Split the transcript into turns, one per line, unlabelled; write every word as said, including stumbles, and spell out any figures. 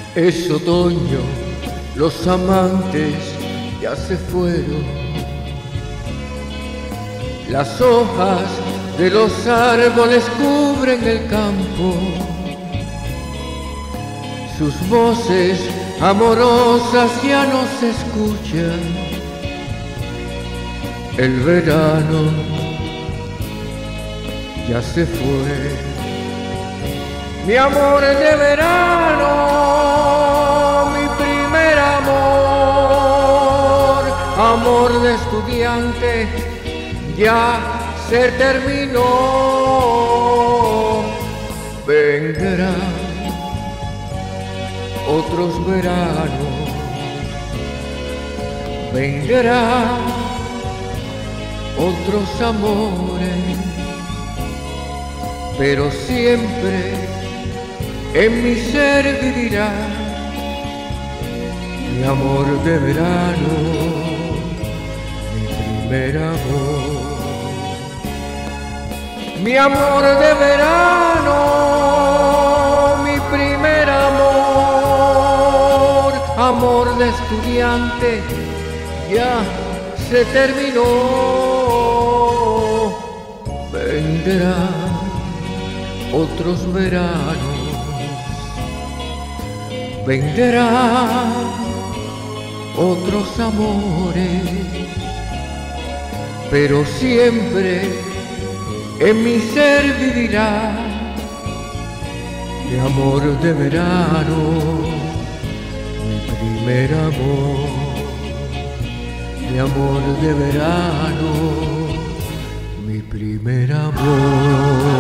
Es otoño, los amantes ya se fueron. Las hojas de los árboles cubren el campo. Sus voces amorosas ya no se escuchan. El verano ya se fue. Mi amor de verano, mi primer amor, amor de estudiante, ya se terminó. Vendrán otros veranos, vendrán otros amores, pero siempre en mi ser vivirá mi amor de verano, mi primer amor. Mi amor de verano, mi primer amor, amor de estudiante, ya se terminó. Vendrán otros veranos, vendrán otros amores, pero siempre en mi ser vivirá mi amor de verano, mi primer amor, mi amor de verano, mi primer amor.